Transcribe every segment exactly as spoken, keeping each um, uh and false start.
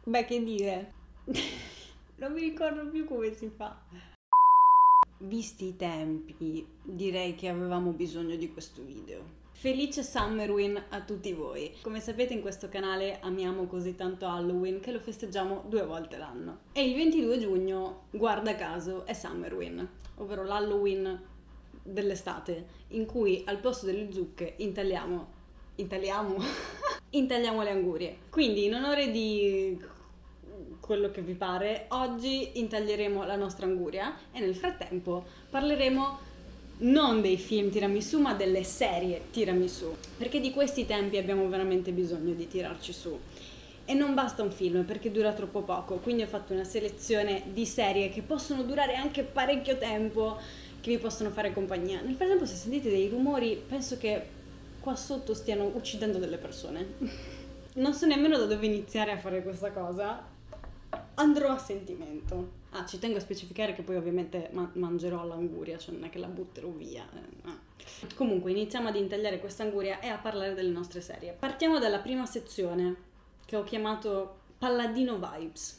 Beh, che dire, non mi ricordo più come si fa. Visti i tempi, direi che avevamo bisogno di questo video. Felice Summerwin a tutti voi! Come sapete in questo canale amiamo così tanto Halloween che lo festeggiamo due volte l'anno. E il ventidue giugno, guarda caso, è Summerwin, ovvero l'Halloween dell'estate, in cui al posto delle zucche intagliamo... intagliamo? intagliamo le angurie. Quindi in onore di... quello che vi pare, oggi intaglieremo la nostra anguria e nel frattempo parleremo non dei film tiramisù ma delle serie tiramisù, perché di questi tempi abbiamo veramente bisogno di tirarci su e non basta un film perché dura troppo poco, quindi ho fatto una selezione di serie che possono durare anche parecchio tempo, che vi possono fare compagnia. Nel frattempo, se sentite dei rumori, penso che qua sotto stiano uccidendo delle persone. Non so nemmeno da dove iniziare a fare questa cosa. Andrò a sentimento. Ah, ci tengo a specificare che poi ovviamente ma- mangerò l'anguria, cioè non è che la butterò via. Eh, no. Comunque iniziamo ad intagliare questa anguria e a parlare delle nostre serie. Partiamo dalla prima sezione, che ho chiamato Palladino Vibes.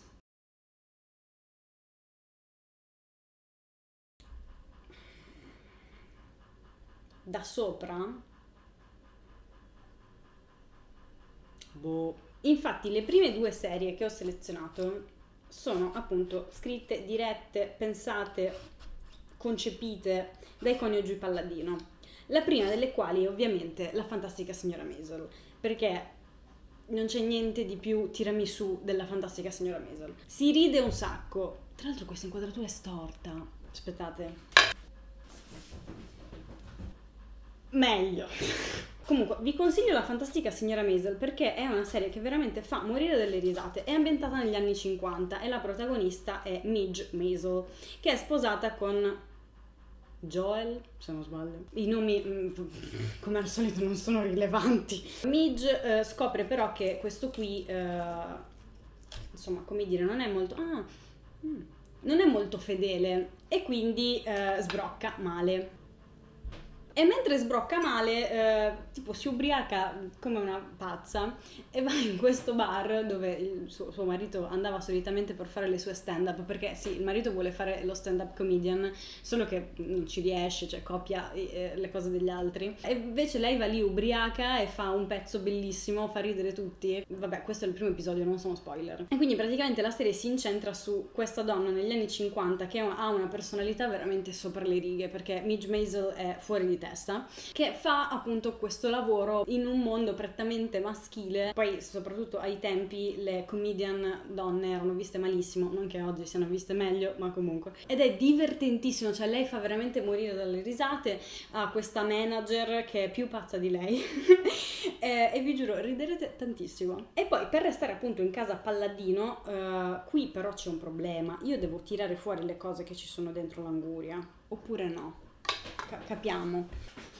Da sopra? Boh. Infatti le prime due serie che ho selezionato sono appunto scritte, dirette, pensate, concepite dai coniugi Palladino. La prima delle quali è ovviamente La Fantastica Signora Maisel, perché non c'è niente di più tiramisù della Fantastica Signora Maisel. Si ride un sacco. Tra l'altro questa inquadratura è storta. Aspettate. Meglio. Comunque, vi consiglio La Fantastica Signora Maisel perché è una serie che veramente fa morire delle risate. È ambientata negli anni cinquanta e la protagonista è Midge Maisel, che è sposata con Joel, se non sbaglio. I nomi, come al solito, non sono rilevanti. Midge eh, scopre però che questo qui, eh, insomma, come dire, non è molto... Ah, mm, non è molto fedele e quindi eh, sbrocca male. E mentre sbrocca male, eh, tipo si ubriaca come una pazza e va in questo bar dove il suo, suo marito andava solitamente per fare le sue stand-up, perché sì, il marito vuole fare lo stand-up comedian, solo che non ci riesce, cioè copia eh, le cose degli altri. E invece lei va lì ubriaca e fa un pezzo bellissimo, fa ridere tutti. Vabbè, questo è il primo episodio, non sono spoiler. E quindi praticamente la serie si incentra su questa donna negli anni cinquanta che ha una personalità veramente sopra le righe, perché Midge Maisel è fuori di testa, che fa appunto questo lavoro in un mondo prettamente maschile. Poi soprattutto ai tempi le comedian donne erano viste malissimo, non che oggi siano viste meglio, ma comunque. Ed è divertentissimo, cioè lei fa veramente morire dalle risate. Ha questa manager che è più pazza di lei e, e vi giuro, riderete tantissimo. E poi per restare appunto in casa Palladino, eh, qui però c'è un problema. Io devo tirare fuori le cose che ci sono dentro l'anguria, oppure no? Capiamo.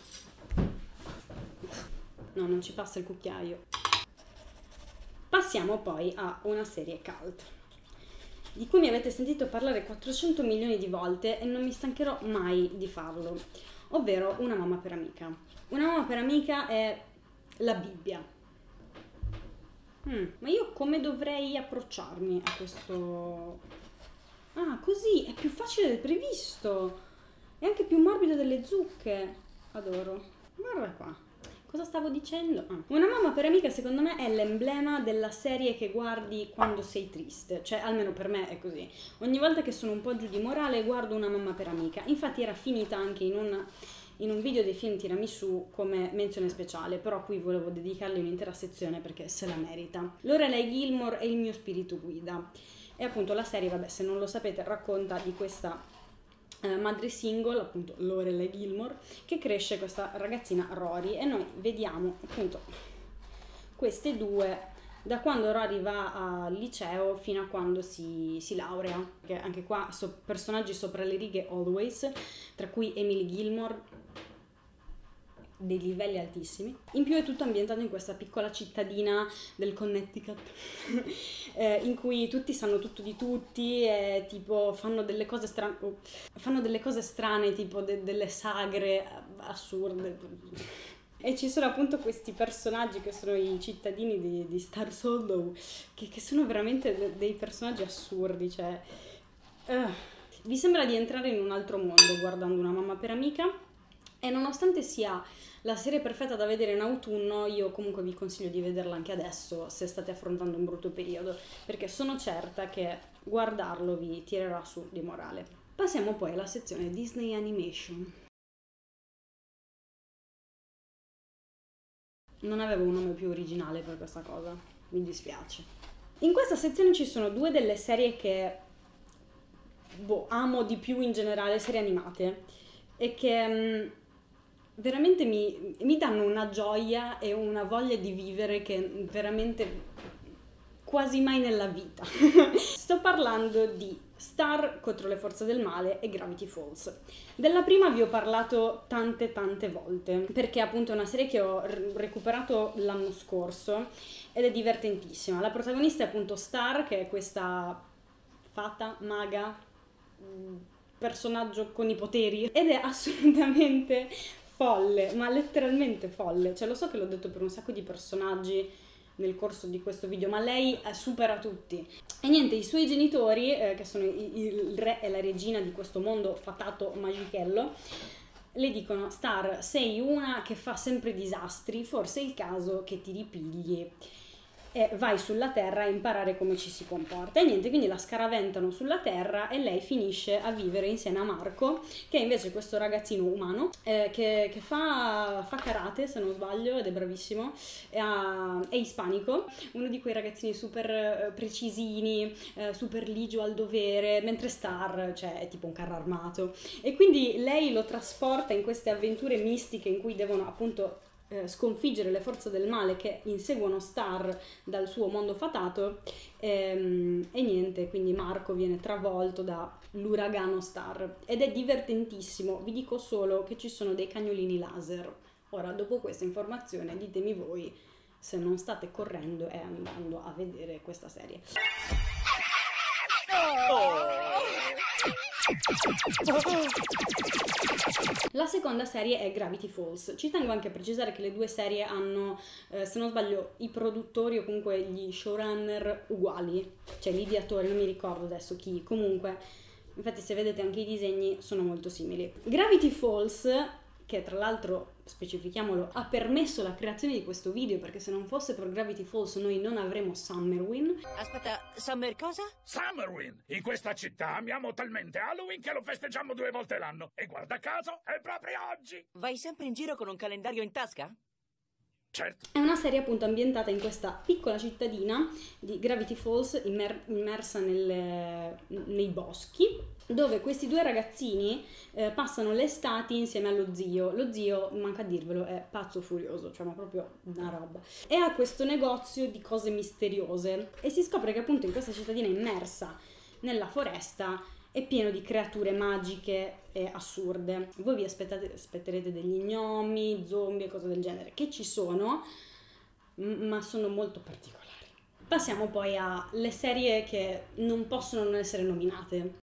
No, non ci passa il cucchiaio. Passiamo poi a una serie cult di cui mi avete sentito parlare quattrocento milioni di volte e non mi stancherò mai di farlo, ovvero Una mamma per amica. Una mamma per amica è la Bibbia. Hmm, ma io come dovrei approcciarmi a questo? Ah, così è più facile del previsto. È anche più morbido delle zucche. Adoro. Guarda qua. Cosa stavo dicendo? Ah. Una mamma per amica secondo me è l'emblema della serie che guardi quando sei triste. Cioè, almeno per me è così. Ogni volta che sono un po' giù di morale guardo Una mamma per amica. Infatti era finita anche in un, in un video dei film tiramisù come menzione speciale, però qui volevo dedicargli un'intera sezione perché se la merita. Lorelai Gilmore è il mio spirito guida. E appunto la serie, vabbè, se non lo sapete, racconta di questa Uh, madre single, appunto Lorelai Gilmore, che cresce questa ragazzina Rory e noi vediamo appunto queste due da quando Rory va al liceo fino a quando si, si laurea, che anche qua so, personaggi sopra le righe always, tra cui Emily Gilmore, dei livelli altissimi. In più è tutto ambientato in questa piccola cittadina del Connecticut eh, in cui tutti sanno tutto di tutti e tipo fanno delle cose strane, oh, fanno delle cose strane tipo de- delle sagre assurde. E ci sono appunto questi personaggi che sono i cittadini di, di Stars Hollow, che, che sono veramente de- dei personaggi assurdi, cioè... Uh. Vi sembra di entrare in un altro mondo guardando Una mamma per amica, e nonostante sia la serie perfetta da vedere in autunno, io comunque vi consiglio di vederla anche adesso se state affrontando un brutto periodo, perché sono certa che guardarlo vi tirerà su di morale. Passiamo poi alla sezione Disney Animation. Non avevo un nome più originale per questa cosa, mi dispiace. In questa sezione ci sono due delle serie che boh, amo di più in generale, serie animate, e che mh, veramente mi, mi danno una gioia e una voglia di vivere che veramente quasi mai nella vita. Sto parlando di Star contro le forze del male e Gravity Falls. Della prima vi ho parlato tante tante volte, perché appunto è una serie che ho recuperato l'anno scorso ed è divertentissima. La protagonista è appunto Star, che è questa fata, maga, personaggio con i poteri, ed è assolutamente folle, ma letteralmente folle. Cioè, lo so che l'ho detto per un sacco di personaggi nel corso di questo video, ma lei supera tutti. E niente, i suoi genitori, eh, che sono il re e la regina di questo mondo fatato magichello, le dicono: Star, sei una che fa sempre disastri, forse è il caso che ti ripigli e vai sulla Terra a imparare come ci si comporta. E niente, quindi la scaraventano sulla Terra e lei finisce a vivere insieme a Marco, che è invece questo ragazzino umano eh, che, che fa, fa karate, se non sbaglio, ed è bravissimo, è, è ispanico, uno di quei ragazzini super eh, precisini, eh, super ligio al dovere, mentre Star, cioè, è tipo un carro armato. E quindi lei lo trasporta in queste avventure mistiche in cui devono appunto Eh, sconfiggere le forze del male che inseguono Star dal suo mondo fatato, ehm, e niente, quindi Marco viene travolto dall'uragano Star ed è divertentissimo. Vi dico solo che ci sono dei cagnolini laser. Ora, dopo questa informazione, ditemi voi se non state correndo e andando a vedere questa serie. La seconda serie è Gravity Falls. Ci tengo anche a precisare che le due serie hanno, eh, se non sbaglio, i produttori o comunque gli showrunner uguali, cioè l'ideatore, non mi ricordo adesso chi, comunque, infatti se vedete anche i disegni sono molto simili. Gravity Falls, che tra l'altro, specifichiamolo, ha permesso la creazione di questo video, perché se non fosse per Gravity Falls noi non avremo Summerwin. Aspetta, Summer cosa? Summerwin! In questa città amiamo talmente Halloween che lo festeggiamo due volte l'anno. E guarda caso, è proprio oggi! Vai sempre in giro con un calendario in tasca? Certo. È una serie appunto ambientata in questa piccola cittadina di Gravity Falls, immer- immersa nelle, nei boschi, dove questi due ragazzini eh, passano le estati insieme allo zio. Lo zio, manca a dirvelo, è pazzo furioso, cioè ma proprio una roba. E ha questo negozio di cose misteriose e si scopre che appunto in questa cittadina immersa nella foresta è pieno di creature magiche e assurde. Voi vi aspettate, aspetterete degli gnomi, zombie e cose del genere, che ci sono, ma sono molto particolari. Passiamo poi alle serie che non possono non essere nominate.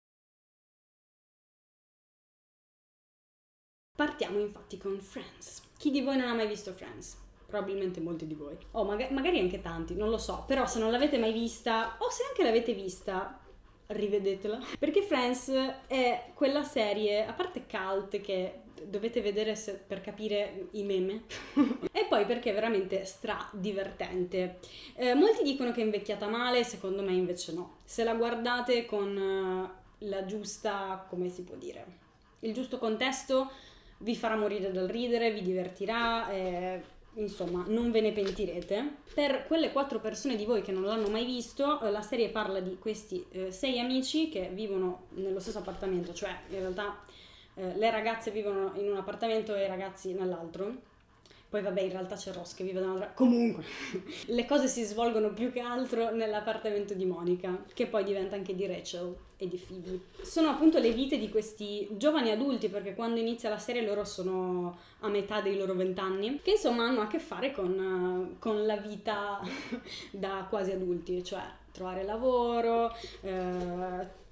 Partiamo infatti con Friends. Chi di voi non ha mai visto Friends? Probabilmente molti di voi. O oh, maga- magari anche tanti, non lo so. Però se non l'avete mai vista, o se anche l'avete vista, rivedetela. Perché Friends è quella serie, a parte cult, che dovete vedere se, per capire i meme, e poi perché è veramente stra divertente. Eh, molti dicono che è invecchiata male, secondo me invece no. Se la guardate con uh, la giusta, come si può dire, il giusto contesto, vi farà morire dal ridere, vi divertirà, eh, insomma non ve ne pentirete. Per quelle quattro persone di voi che non l'hanno mai visto, eh, la serie parla di questi eh, sei amici che vivono nello stesso appartamento, cioè in realtà eh, le ragazze vivono in un appartamento e i ragazzi nell'altro. Poi vabbè, in realtà c'è Ross che vive da un'altra... Comunque, le cose si svolgono più che altro nell'appartamento di Monica, che poi diventa anche di Rachel e di Phoebe. Sono appunto le vite di questi giovani adulti, perché quando inizia la serie loro sono a metà dei loro vent'anni, che insomma hanno a che fare con, con la vita da quasi adulti, cioè trovare lavoro, eh,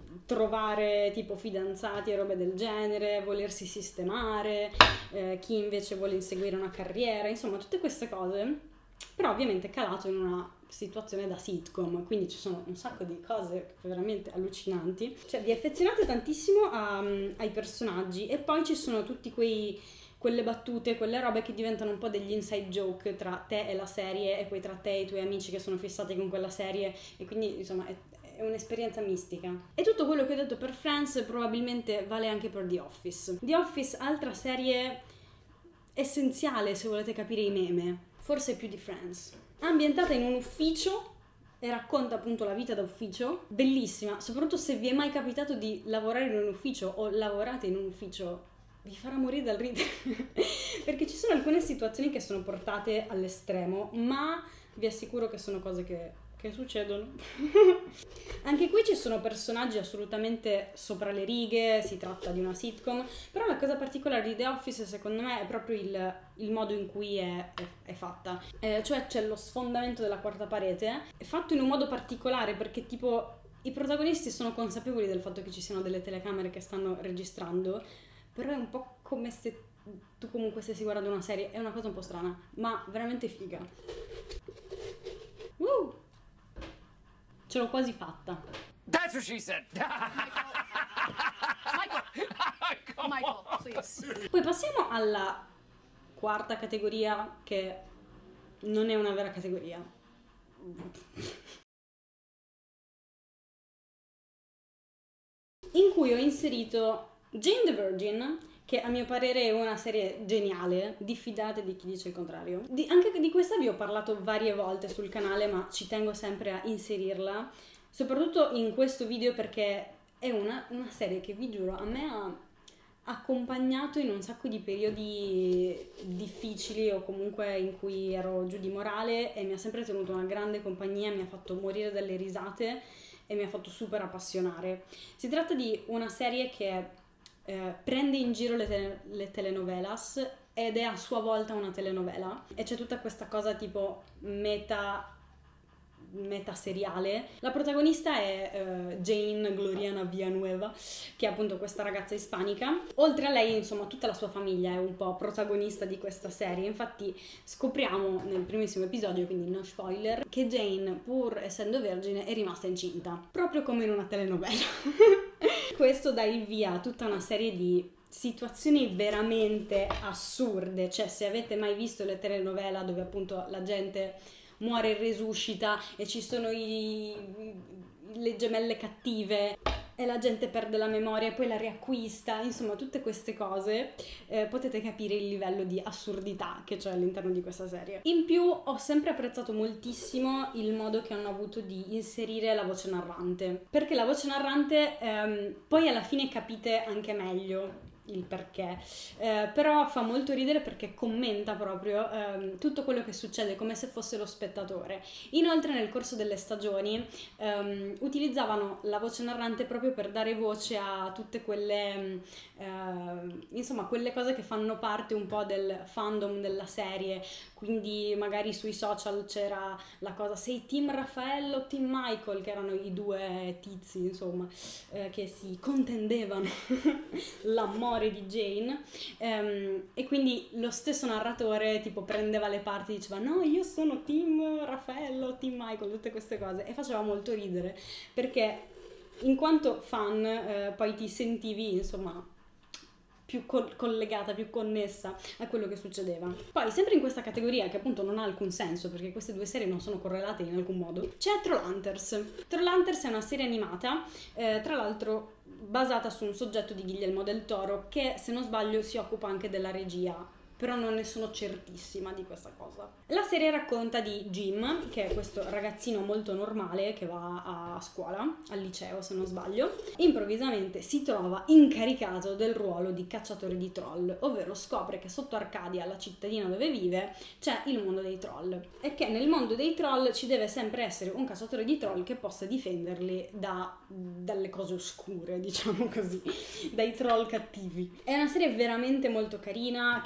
trovare tipo fidanzati e robe del genere, volersi sistemare, eh, chi invece vuole inseguire una carriera, insomma tutte queste cose, però ovviamente calato in una situazione da sitcom, quindi ci sono un sacco di cose veramente allucinanti, cioè vi affezionate tantissimo a, ai personaggi e poi ci sono tutti quei quelle battute, quelle robe che diventano un po' degli inside joke tra te e la serie e poi tra te e i tuoi amici che sono fissati con quella serie e quindi insomma è, è un'esperienza mistica. E tutto quello che ho detto per Friends probabilmente vale anche per The Office. The Office, altra serie essenziale se volete capire i meme, forse più di Friends. Ambientata in un ufficio e racconta appunto la vita da ufficio, bellissima, soprattutto se vi è mai capitato di lavorare in un ufficio o lavorate in un ufficio, vi farà morire dal ridere perché ci sono alcune situazioni che sono portate all'estremo, ma vi assicuro che sono cose che, che succedono. Anche qui ci sono personaggi assolutamente sopra le righe, si tratta di una sitcom, però la cosa particolare di The Office secondo me è proprio il, il modo in cui è, è, è fatta, eh, cioè c'è lo sfondamento della quarta parete, è fatto in un modo particolare perché tipo i protagonisti sono consapevoli del fatto che ci siano delle telecamere che stanno registrando, però è un po' come se tu comunque stessi guardando una serie, è una cosa un po' strana, ma veramente figa. Uh! Ce l'ho quasi fatta. That's what she said. Michael, Michael, please. Poi passiamo alla quarta categoria, che non è una vera categoria. In cui ho inserito Jane the Virgin, che a mio parere è una serie geniale, diffidate di chi dice il contrario. Di, anche di questa vi ho parlato varie volte sul canale, ma ci tengo sempre a inserirla, soprattutto in questo video perché è una, una serie che vi giuro a me ha accompagnato in un sacco di periodi difficili o comunque in cui ero giù di morale e mi ha sempre tenuto una grande compagnia, mi ha fatto morire dalle risate e mi ha fatto super appassionare. Si tratta di una serie che Eh, prende in giro le, te- le telenovelas ed è a sua volta una telenovela e c'è tutta questa cosa tipo meta meta seriale. La protagonista è uh, Jane Gloriana Villanueva, che è appunto questa ragazza ispanica. Oltre a lei, insomma, tutta la sua famiglia è un po' protagonista di questa serie. Infatti scopriamo nel primissimo episodio, quindi no spoiler, che Jane, pur essendo vergine, è rimasta incinta, proprio come in una telenovela. Questo dà il via a tutta una serie di situazioni veramente assurde, cioè se avete mai visto le telenovela dove appunto la gente muore e resuscita e ci sono i, le gemelle cattive e la gente perde la memoria e poi la riacquista, insomma tutte queste cose, eh, potete capire il livello di assurdità che c'è all'interno di questa serie. In più ho sempre apprezzato moltissimo il modo che hanno avuto di inserire la voce narrante, perché la voce narrante ehm, poi alla fine capite anche meglio il perché, eh, però fa molto ridere perché commenta proprio ehm, tutto quello che succede come se fosse lo spettatore. Inoltre nel corso delle stagioni ehm, utilizzavano la voce narrante proprio per dare voce a tutte quelle ehm, insomma quelle cose che fanno parte un po' del fandom della serie, quindi magari sui social c'era la cosa sei team Raffaello o team Michael, che erano i due tizi insomma eh, che si contendevano l'amore di Jane, um, e quindi lo stesso narratore tipo prendeva le parti e diceva no, io sono team Raffaello, team Michael, tutte queste cose, e faceva molto ridere perché in quanto fan eh, poi ti sentivi insomma più co- collegata, più connessa a quello che succedeva. Poi sempre in questa categoria che appunto non ha alcun senso perché queste due serie non sono correlate in alcun modo, c'è Trollhunters. Trollhunters è una serie animata, eh, tra l'altro basata su un soggetto di Guillermo del Toro che, se non sbaglio, si occupa anche della regia, però non ne sono certissima di questa cosa. La serie racconta di Jim, che è questo ragazzino molto normale che va a scuola, al liceo se non sbaglio, improvvisamente si trova incaricato del ruolo di cacciatore di troll, ovvero scopre che sotto Arcadia, la cittadina dove vive, c'è il mondo dei troll e che nel mondo dei troll ci deve sempre essere un cacciatore di troll che possa difenderli da, dalle cose oscure, diciamo così, dai troll cattivi. È una serie veramente molto carina che riprende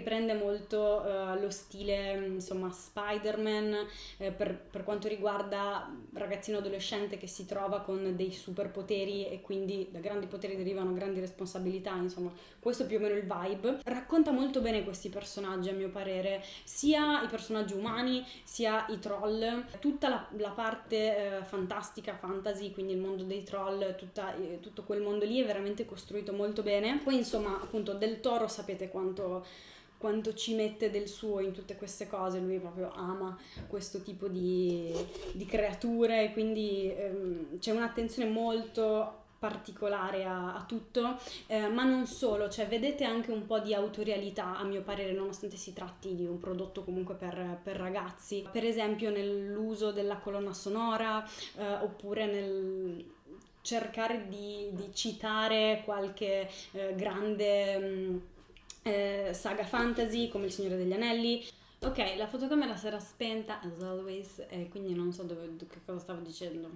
riprende molto uh, lo stile, insomma, Spider-Man eh, per, per quanto riguarda ragazzino adolescente che si trova con dei superpoteri e quindi da grandi poteri derivano grandi responsabilità, insomma, questo è più o meno il vibe. Racconta molto bene questi personaggi, a mio parere, sia i personaggi umani sia i troll, tutta la, la parte eh, fantastica, fantasy, quindi il mondo dei troll, tutta, eh, tutto quel mondo lì è veramente costruito molto bene. Poi insomma, appunto, Del Toro sapete quanto, quanto ci mette del suo in tutte queste cose, lui proprio ama questo tipo di, di creature, quindi ehm, c'è un'attenzione molto particolare a, a tutto, eh, ma non solo, cioè vedete anche un po' di autorialità, a mio parere, nonostante si tratti di un prodotto comunque per, per ragazzi, per esempio nell'uso della colonna sonora, eh, oppure nel cercare di, di citare qualche eh, grande mh, eh, saga fantasy come Il Signore degli Anelli. Ok, la fotocamera si era spenta as always, e quindi non so dove, che cosa stavo dicendo.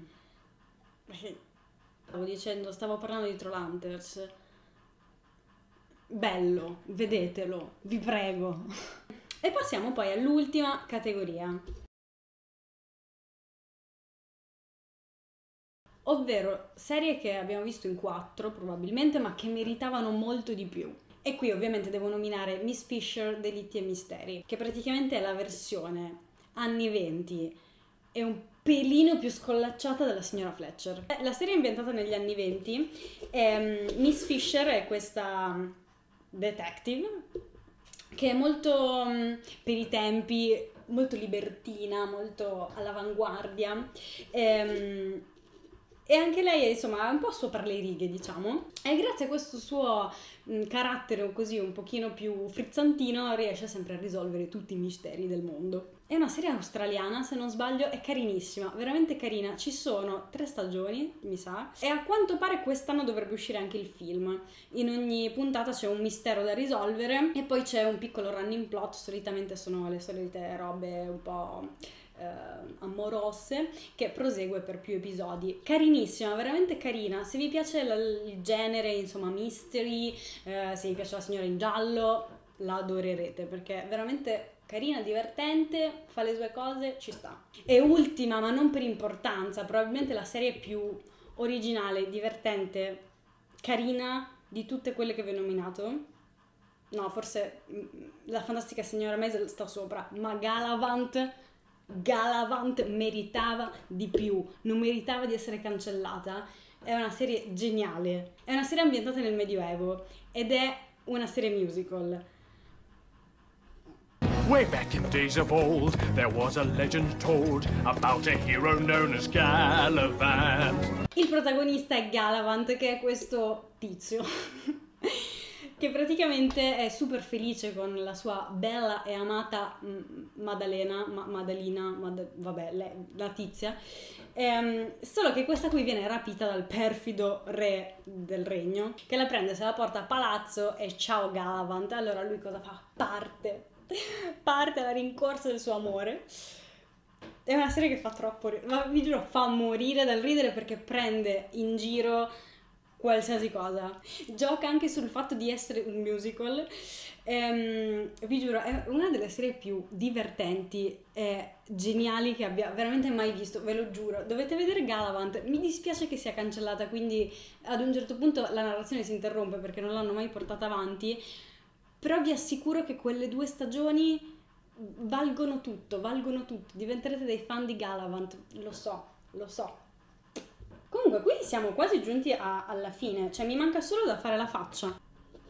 Stavo dicendo, stavo parlando di Trollhunters. Bello, vedetelo, vi prego. E passiamo poi all'ultima categoria, ovvero serie che abbiamo visto in quattro probabilmente, ma che meritavano molto di più. E qui ovviamente devo nominare Miss Fisher, Delitti e Misteri, che praticamente è la versione anni venti e un pelino più scollacciata della signora Fletcher. La serie è ambientata negli anni venti e Miss Fisher è questa detective che è molto, per i tempi, molto libertina, molto all'avanguardia. E, E anche lei, insomma, è un po' sopra le righe, diciamo. E grazie a questo suo mh, carattere così un pochino più frizzantino riesce sempre a risolvere tutti i misteri del mondo. È una serie australiana, se non sbaglio, è carinissima, veramente carina. Ci sono tre stagioni, mi sa, e a quanto pare quest'anno dovrebbe uscire anche il film. In ogni puntata c'è un mistero da risolvere e poi c'è un piccolo running plot, solitamente sono le solite robe un po' Uh, amorose, che prosegue per più episodi. Carinissima, veramente carina. Se vi piace l- il genere, insomma, mystery, uh, se vi piace La signora in giallo, la adorerete, perché è veramente carina, divertente, fa le sue cose, ci sta. E ultima, ma non per importanza, probabilmente la serie più originale, divertente, carina di tutte quelle che vi ho nominato. No, forse La fantastica signora Maisel sta sopra, ma Galavant Galavant meritava di più, non meritava di essere cancellata. È una serie geniale, è una serie ambientata nel Medioevo ed è una serie musical. Way back in days of old, there was a legend told about a hero known as Galavant. Il protagonista è Galavant, che è questo tizio che praticamente è super felice con la sua bella e amata mh, Maddalena, ma, Maddalina, Mad, vabbè, lei, la tizia, ehm, solo che questa qui viene rapita dal perfido re del regno, che la prende, se la porta a palazzo e ciao Galavant. Allora lui cosa fa? Parte, parte alla rincorsa del suo amore. È una serie che fa troppo ridere, ma vi giuro fa morire dal ridere, perché prende in giro qualsiasi cosa, gioca anche sul fatto di essere un musical. Ehm, vi giuro, è una delle serie più divertenti e geniali che abbia veramente mai visto, ve lo giuro. Dovete vedere Galavant. Mi dispiace che sia cancellata, quindi ad un certo punto la narrazione si interrompe perché non l'hanno mai portata avanti, però vi assicuro che quelle due stagioni valgono tutto, valgono tutto, diventerete dei fan di Galavant, lo so, lo so. Comunque qui siamo quasi giunti a, alla fine, cioè mi manca solo da fare la faccia.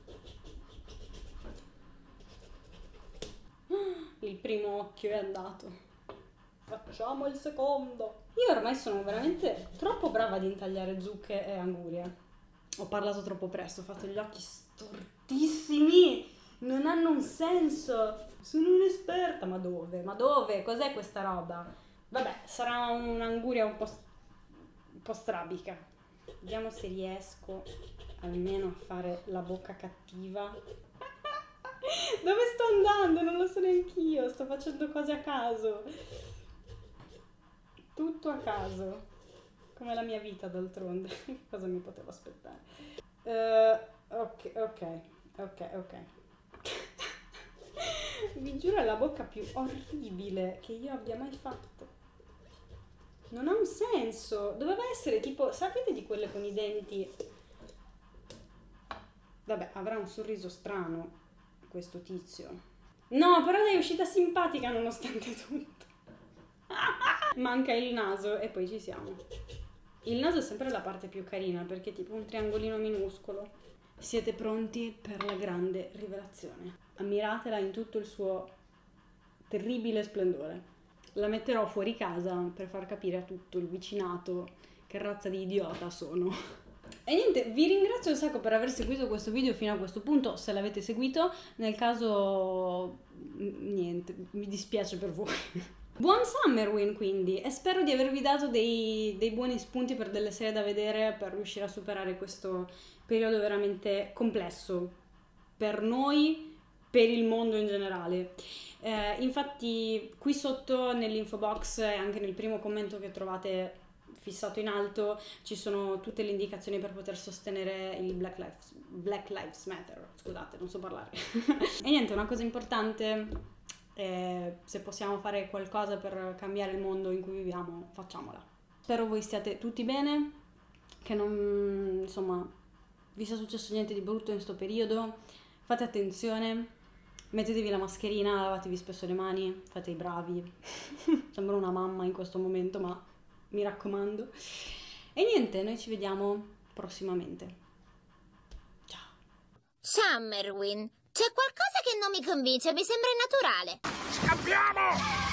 Il primo occhio è andato. Facciamo il secondo. Io ormai sono veramente troppo brava ad intagliare zucche e angurie. Ho parlato troppo presto, ho fatto gli occhi stortissimi. Non hanno un senso. Sono un'esperta. Ma dove? Ma dove? Cos'è questa roba? Vabbè, sarà un'anguria un po' un po' strabica. Vediamo se riesco almeno a fare la bocca cattiva. Dove sto andando? Non lo so neanch'io. Sto facendo cose a caso. Tutto a caso. Come la mia vita, d'altronde. Cosa mi potevo aspettare? Uh, ok, ok, ok, ok. Vi giuro, è la bocca più orribile che io abbia mai fatto. Non ha un senso. Doveva essere tipo, sapete di quelle con i denti? Vabbè, avrà un sorriso strano questo tizio. No, però dai, è uscita simpatica nonostante tutto. Manca il naso e poi ci siamo. Il naso è sempre la parte più carina perché è tipo un triangolino minuscolo. Siete pronti per la grande rivelazione? Ammiratela in tutto il suo terribile splendore. La metterò fuori casa per far capire a tutto il vicinato che razza di idiota sono. E niente, vi ringrazio un sacco per aver seguito questo video fino a questo punto, se l'avete seguito. Nel caso, niente, mi dispiace per voi. Buon Summerwin quindi, e spero di avervi dato dei, dei buoni spunti per delle serie da vedere per riuscire a superare questo periodo veramente complesso per noi, per il mondo in generale. Eh, infatti qui sotto nell'info box e anche nel primo commento che trovate fissato in alto ci sono tutte le indicazioni per poter sostenere il Black Lives, Black Lives Matter, scusate, non so parlare. E niente, una cosa importante, eh, se possiamo fare qualcosa per cambiare il mondo in cui viviamo, facciamola. Spero voi stiate tutti bene, che non, insomma, vi sia successo niente di brutto in questo periodo, fate attenzione, mettetevi la mascherina, lavatevi spesso le mani, fate i bravi. Sembro una mamma in questo momento, ma mi raccomando. E niente, noi ci vediamo prossimamente. Ciao. Summerwin, c'è qualcosa che non mi convince, mi sembra innaturale. Scappiamo!